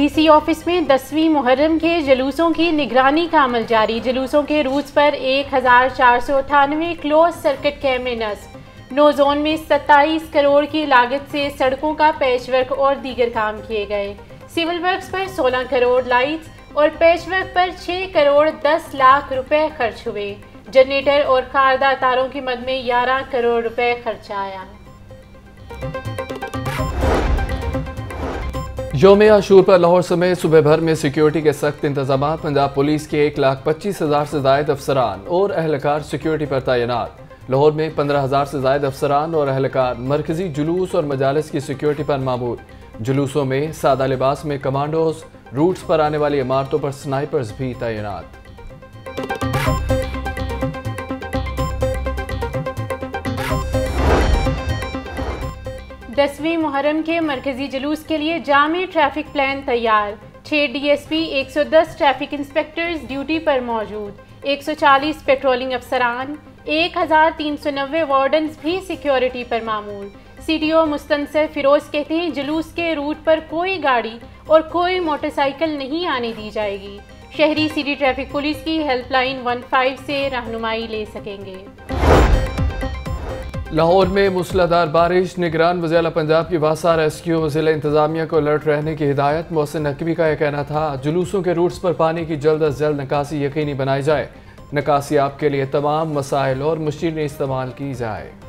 DC office में 10वीं मुहर्रम के जुलूसों की निगरानी का अमल जारी। जुलूसों के रूट्स पर 1498 क्लोज सर्किट कैमरे नस्ब। नो जोन में 27 करोड़ की लागत से सड़कों का पैचवर्क और दीगर काम किए गए। सिविल वर्क्स पर 16 करोड़, लाइट्स और पैचवर्क पर 6 करोड़ 10 लाख रुपए खर्च हुए। जनरेटर और खारदार तारों की मद में 11 करोड़ रुपए खर्चा आया। यौम आशूर पर लाहौर समेत सुबह भर में सिक्योरिटी के सख्त इंतजाम। पंजाब पुलिस के 1,25,000 से जायद अफसरान और अहलकार सिक्योरिटी पर तैनात। लाहौर में 15,000 से जायद अफसरान और अहलकार मरकजी जुलूस और मजालिस की सिक्योरिटी पर मामूर। जुलूसों में सादा लिबास में कमांडोज, रूट्स पर आने वाली इमारतों पर स्नाइपर्स भी तैनात। 10वीं मुहर्रम के मरकजी जुलूस के लिए जामे ट्रैफिक प्लान तैयार। 6 DSP, 110 ट्रैफिक इंस्पेक्टर्स ड्यूटी पर मौजूद। 140 पेट्रोलिंग अफसरान, 1390 वार्डन्स भी सिक्योरिटी पर मामूल। CDO मुस्तनसर फिरोज कहते हैं जुलूस के रूट पर कोई गाड़ी और कोई मोटरसाइकिल नहीं आने दी जाएगी। शहरी सिटी ट्रैफिक पुलिस की हेल्पलाइन 15 से रहनुमाई ले सकेंगे। लाहौर में मूसलाधार बारिश। निगरान वज़ीर पंजाब की वासा रेस्क्यू व ज़िला इंतजामिया को अलर्ट रहने की हिदायत। मोहसिन नकवी का यह कहना था जुलूसों के रूट्स पर पानी की जल्द अज जल्द निकासी यकीनी बनाई जाए। निकासी आपके लिए तमाम मसाइल और मशीनें इस्तेमाल की जाए।